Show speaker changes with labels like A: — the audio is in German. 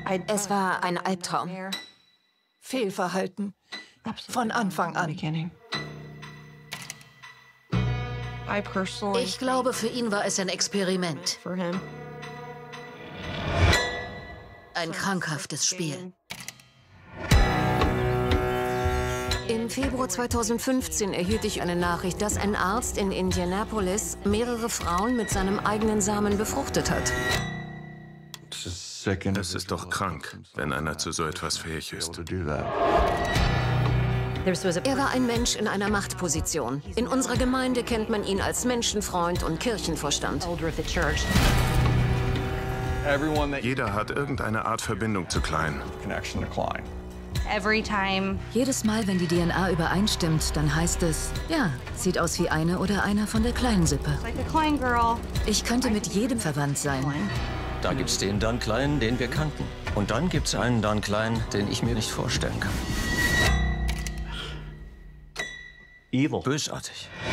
A: Es war ein Albtraum.
B: Fehlverhalten. Von Anfang an.
A: Ich glaube, für ihn war es ein Experiment. Ein krankhaftes Spiel. Im Februar 2015 erhielt ich eine Nachricht, dass ein Arzt in Indianapolis mehrere Frauen mit seinem eigenen Samen befruchtet hat.
C: Es ist doch krank, wenn einer zu so etwas fähig ist.
A: Er war ein Mensch in einer Machtposition. In unserer Gemeinde kennt man ihn als Menschenfreund und Kirchenvorstand.
C: Jeder hat irgendeine Art Verbindung zu Klein.
D: Jedes Mal, wenn die DNA übereinstimmt, dann heißt es, ja, sieht aus wie eine oder einer von der kleinen Sippe. Ich könnte mit jedem verwandt sein.
E: Da gibt's den Don Klein, den wir kannten. Und dann gibt's einen Don Klein, den ich mir nicht vorstellen kann. Bösartig.